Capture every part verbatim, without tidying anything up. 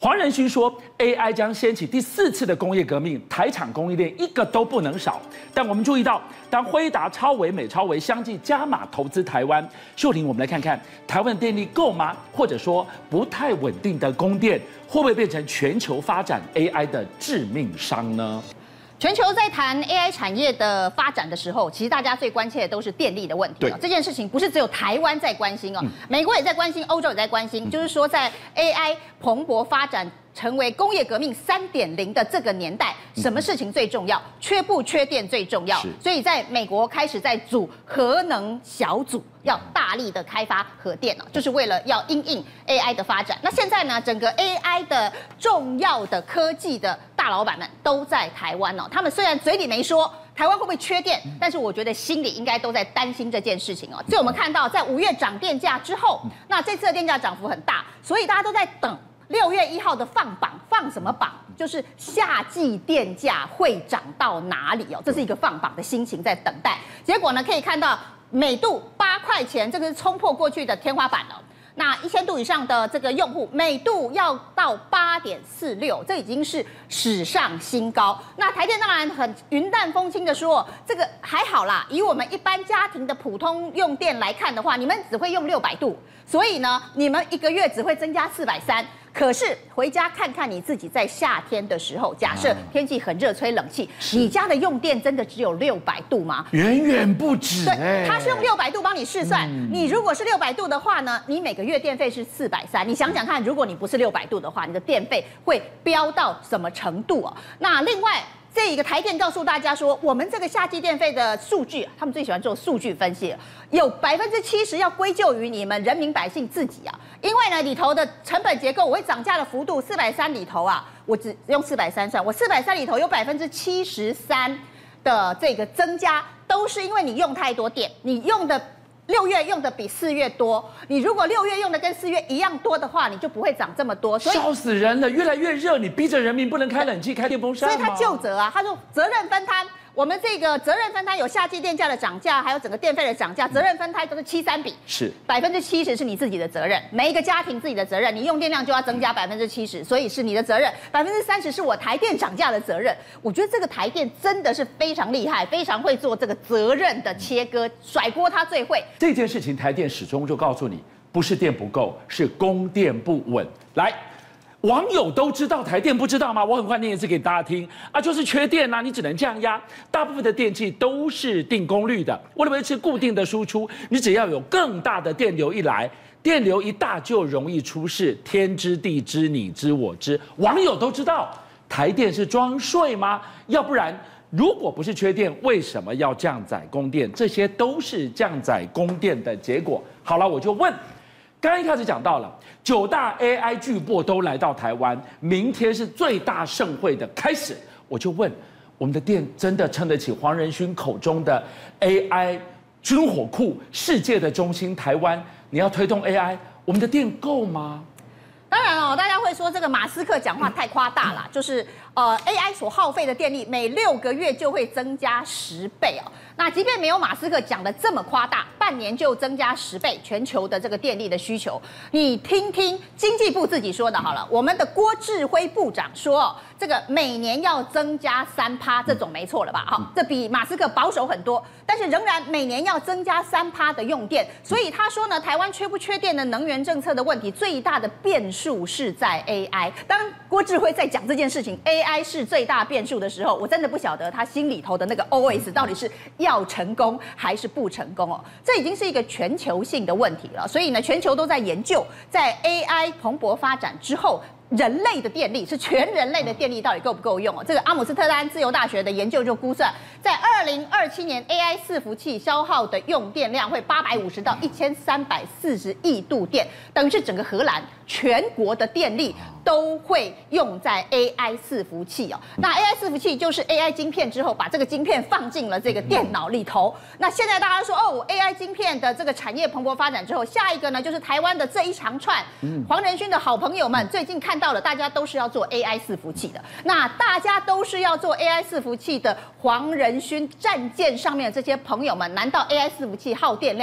黄仁勋说 ，A I 将掀起第四次的工业革命，台厂供应链一个都不能少。但我们注意到，当辉达、超微、美超微相继加码投资台湾，秀玲，我们来看看台湾的电力够吗？或者说不太稳定的供电，会不会变成全球发展 A I 的致命伤呢？ 全球在谈 A I 产业的发展的时候，其实大家最关切的都是电力的问题哦。这件事情不是只有台湾在关心哦，嗯、美国也在关心，欧洲也在关心。嗯、就是说，在 A I 蓬勃发展。 成为工业革命三点零的这个年代，什么事情最重要？缺不缺电最重要。所以在美国开始在组核能小组，要大力的开发核电哦，就是为了要因应 A I 的发展。那现在呢，整个 A I 的重要的科技的大老板们都在台湾哦。他们虽然嘴里没说台湾会不会缺电，但是我觉得心里应该都在担心这件事情哦。所以我们看到，在五月涨电价之后，那这次的电价涨幅很大，所以大家都在等。 六月一号的放榜，放什么榜？就是夏季电价会涨到哪里哦？这是一个放榜的心情在等待。结果呢，可以看到每度八块钱，这个是冲破过去的天花板了。那一千度以上的这个用户，每度要到八点四六，这已经是史上新高。那台电当然很云淡风轻的说，这个还好啦。以我们一般家庭的普通用电来看的话，你们只会用六百度，所以呢，你们一个月只会增加四百三。 可是回家看看你自己在夏天的时候，假设天气很热，吹冷气，你家的用电真的只有六百度吗？ 远远不止。 对，它是用六百度帮你试算。嗯、你如果是六百度的话呢，你每个月电费是四百三。你想想看，如果你不是六百度的话，你的电费会飙到什么程度啊？那另外。 这一个台电告诉大家说，我们这个夏季电费的数据，他们最喜欢做数据分析，有百分之七十要归咎于你们人民百姓自己啊，因为呢里头的成本结构，我会涨价的幅度，四百三里头啊，我只用四百三算，我四百三里头有百分之七十三的这个增加，都是因为你用太多电，你用的。 六月用的比四月多，你如果六月用的跟四月一样多的话，你就不会涨这么多。所以笑死人了，越来越热，你逼着人民不能开冷气、开电风扇。 所以他就责啊，他说责任分摊。 我们这个责任分摊有夏季电价的涨价，还有整个电费的涨价，责任分摊都是七三比， 是百分之七十是你自己的责任，每一个家庭自己的责任，你用电量就要增加百分之七十，所以是你的责任，百分之三十是我台电涨价的责任。我觉得这个台电真的是非常厉害，非常会做这个责任的切割，甩锅他最会。 这件事情台电始终就告诉你，不是电不够，是供电不稳。来。 网友都知道，台电不知道吗？我很快念一次给大家听啊，就是缺电啊，你只能降压。大部分的电器都是定功率的，为了维持固定的输出，你只要有更大的电流一来，电流一大就容易出事，天知地知你知我知。网友都知道，台电是装睡吗？要不然，如果不是缺电，为什么要降载供电？这些都是降载供电的结果。好了，我就问。 刚刚一开始讲到了，九大 A I 巨擘都来到台湾，明天是最大盛会的开始。我就问，我们的电真的撑得起黄仁勋口中的 A I 军火库、世界的中心台湾？你要推动 A I， 我们的电够吗？ 当然哦，大家会说这个马斯克讲话太夸大了，就是呃 A I 所耗费的电力每六个月就会增加十倍哦。那即便没有马斯克讲的这么夸大，半年就增加十倍全球的这个电力的需求，你听听经济部自己说的好了，我们的郭志辉部长说，这个每年要增加三趴，这种没错了吧？哈，这比马斯克保守很多，但是仍然每年要增加三趴的用电，所以他说呢，台湾缺不缺电的能源政策的问题，最大的变数是在 A I。当郭志辉在讲这件事情 ，A I 是最大变数的时候，我真的不晓得他心里头的那个 O S 到底是要成功还是不成功哦。这已经是一个全球性的问题了，所以呢，全球都在研究，在 A I 蓬勃发展之后。 人类的电力是全人类的电力到底够不够用哦？这个阿姆斯特丹自由大学的研究就估算，在二零二七年 A I 伺服器消耗的用电量会八百五十到一千三百四十亿度电，等于是整个荷兰全国的电力都会用在 A I 伺服器哦。那 A I 伺服器就是 A I 晶片之后，把这个晶片放进了这个电脑里头。那现在大家说哦 ，A I 晶片的这个产业蓬勃发展之后，下一个呢就是台湾的这一长串黄仁勋的好朋友们最近看。 到了，大家都是要做 A I 伺服器的。那大家都是要做 A I 伺服器的黄仁勋战舰上面的这些朋友们，难道 A I 伺服器耗电量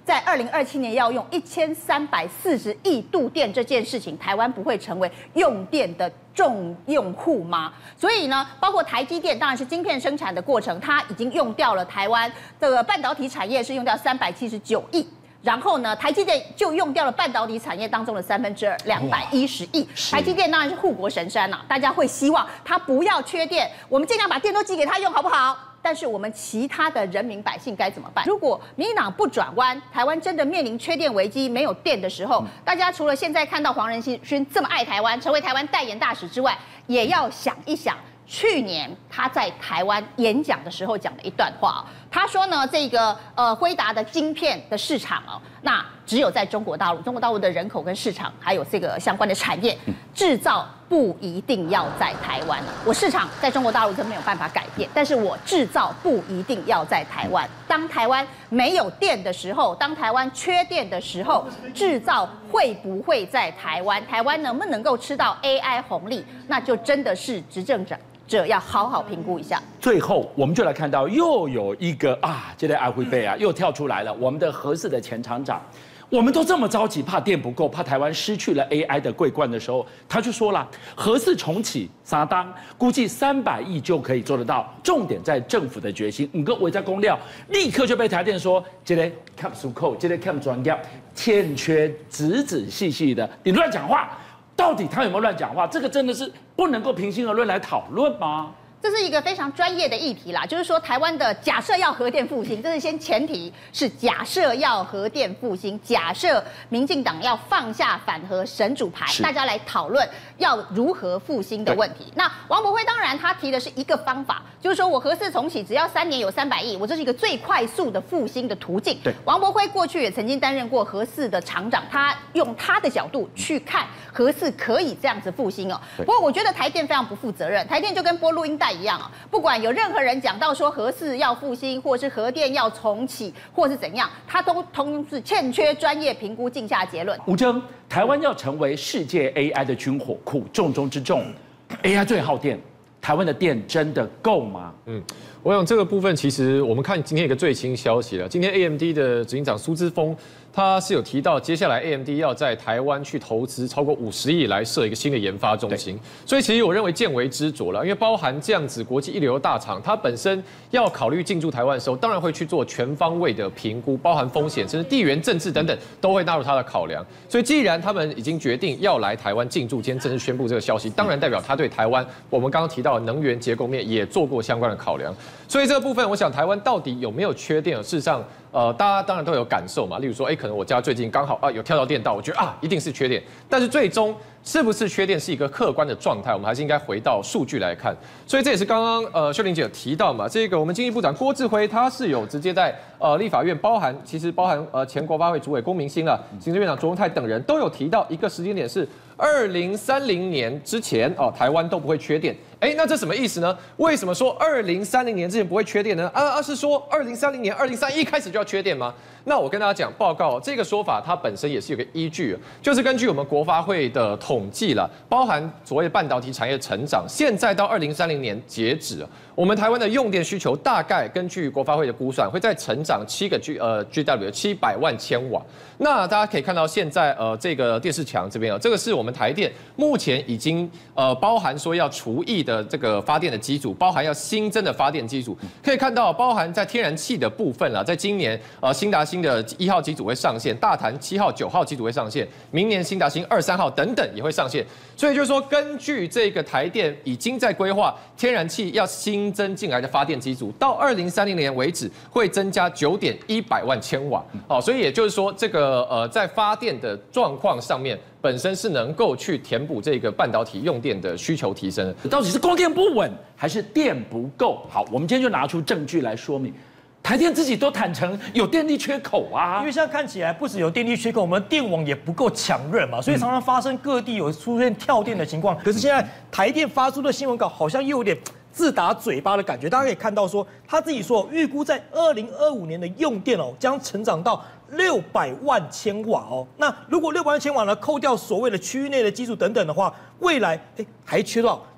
在二零二七年要用一千三百四十亿度电这件事情，台湾不会成为用电的重用户吗？所以呢，包括台积电，当然是晶片生产的过程，它已经用掉了台湾这个半导体产业是用掉三百七十九亿。然后呢，台积电就用掉了半导体产业当中的三分之二，两百一十亿。台积电当然是护国神山呐、啊，大家会希望它不要缺电，我们尽量把电都寄给它用，好不好？但是我们其他的人民百姓该怎么办？如果民进党不转弯，台湾真的面临缺电危机、没有电的时候，嗯、大家除了现在看到黄仁勋这么爱台湾，成为台湾代言大使之外，也要想一想。去年他在台湾演讲的时候讲的一段话，他说呢，这个呃辉达的晶片的市场哦，那只有在中国大陆，中国大陆的人口跟市场还有这个相关的产业，制造不一定要在台湾。我市场在中国大陆就没有办法改变，但是我制造不一定要在台湾。当台湾没有电的时候，当台湾缺电的时候，制造会不会在台湾？台湾能不能够吃到 A I 红利？那就真的是执政者。这要好好评估一下。 最后，我们就来看到又有一个啊，这类安徽贝啊，又跳出来了。我们的核四的前厂长，我们都这么着急，怕电不够，怕台湾失去了 A I 的桂冠的时候，他就说了，核四重启，撒当估计三百亿就可以做得到。重点在政府的决心。五个违在公料，立刻就被台电说，这类看出口，这类看专业，欠缺仔仔细细的，你乱讲话。到底他有没有乱讲话？这个真的是不能够平心而论来讨论吗？ 这是一个非常专业的议题啦，就是说台湾的假设要核电复兴，这是先前提是假设要核电复兴，假设民进党要放下反核神主牌，大家来讨论要如何复兴的问题。那王国辉当然他提的是一个方法，就是说我核四重启只要三年有三百亿，我这是一个最快速的复兴的途径。对，王国辉过去也曾经担任过核四的厂长，他用他的角度去看核四可以这样子复兴哦。不过我觉得台电非常不负责任，台电就跟播录音带一样啊，不管有任何人讲到说核四要复兴，或是核电要重启，或是怎样，他都通是欠缺专业评估，竞下结论。 吴峥，台湾要成为世界 A I 的军火库，重中之重 ，A I 最耗电，台湾的电真的够吗？ 嗯，我想这个部分其实我们看今天一个最新消息了，今天 A M D 的执行长苏姿丰。他是有提到，接下来 A M D 要在台湾去投资超过五十亿来设一个新的研发中心，所以其实我认为见微知著了，因为包含这样子国际一流的大厂，它本身要考虑进驻台湾的时候，当然会去做全方位的评估，包含风险，甚至地缘政治等等，都会纳入它的考量。所以既然他们已经决定要来台湾进驻，今天正式宣布这个消息，当然代表他对台湾我们刚刚提到的能源结构面也做过相关的考量。所以这个部分，我想台湾到底有没有缺电？事实上。呃，大家当然都有感受嘛，例如说，哎，可能我家最近刚好啊有跳到电道，我觉得啊一定是缺电，但是最终是不是缺电是一个客观的状态，我们还是应该回到数据来看。所以这也是刚刚呃秀玲姐有提到嘛，这个我们经济部长郭志辉他是有直接在呃立法院包含其实包含呃前国发会主委龚明鑫了，行政院长卓荣泰等人都有提到一个时间点是二零三零年之前哦，台湾都不会缺电。哎，那这什么意思呢？为什么说二零三零年之前不会缺电呢？啊啊，是说二零三零年、二零三一开始就要缺电吗？那我跟大家讲，报告这个说法，它本身也是有个依据，就是根据我们国发会的统计了，包含所谓的半导体产业成长，现在到二零三零年截止，我们台湾的用电需求大概根据国发会的估算，会再成长七个 G 呃 G W 七百万千瓦。那大家可以看到，现在呃这个电视墙这边啊，这个是我们台电目前已经呃包含说要除役的这个发电的机组，包含要新增的发电机组，可以看到包含在天然气的部分啦，在今年呃新达新的一号机组会上线，大潭七号、九号机组会上线，明年新达新二、三号等等也会上线。所以就是说，根据这个台电已经在规划天然气要新增进来的发电机组，到二零三零年为止会增加九点一百万千瓦。好，所以也就是说，这个呃在发电的状况上面，本身是能够去填补这个半导体用电的需求提升。 到底是供电不稳还是电不够？好，我们今天就拿出证据来说明。台电自己都坦诚有电力缺口啊， 因为现在看起来不只有电力缺口，我们的电网也不够强韧嘛，所以常常发生各地有出现跳电的情况。可是现在台电发出的新闻稿好像又有点自打嘴巴的感觉，大家可以看到说他自己说预估在二零二五年的用电哦将成长到六百万千瓦哦。那如果六百万千瓦呢扣掉所谓的区域内的基础等等的话，未来哎还缺到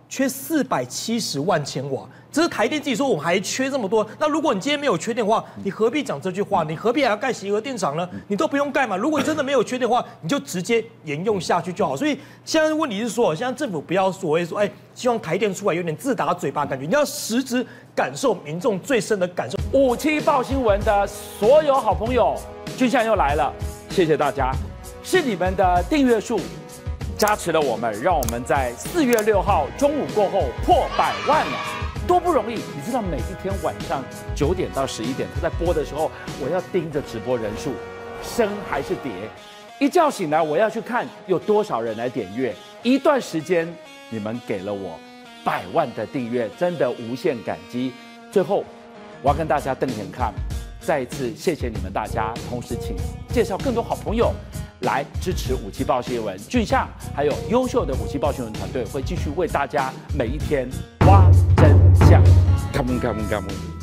缺四百七十万千瓦。这是台电自己说我们还缺这么多。那如果你今天没有缺电的话，你何必讲这句话？你何必还要盖协和电厂呢？你都不用盖嘛。如果你真的没有缺电的话，你就直接沿用下去就好。所以现在问题是说，现在政府不要所谓说，哎，希望台电出来有点自打嘴巴感觉，你要实质感受民众最深的感受。 五七报新闻的所有好朋友，俊相又来了，谢谢大家，是你们的订阅数加持了我们，让我们在四月六号中午过后破百万了。多不容易，你知道每一天晚上九点到十一点，他在播的时候，我要盯着直播人数升还是跌，一觉醒来我要去看有多少人来点阅。一段时间你们给了我百万的订阅，真的无限感激。最后我要跟大家瞪眼看，再一次谢谢你们大家，同时请介绍更多好朋友来支持五七报新闻。俊相还有优秀的五七报新闻团队会继续为大家每一天挖真相。Come on, come on, come on.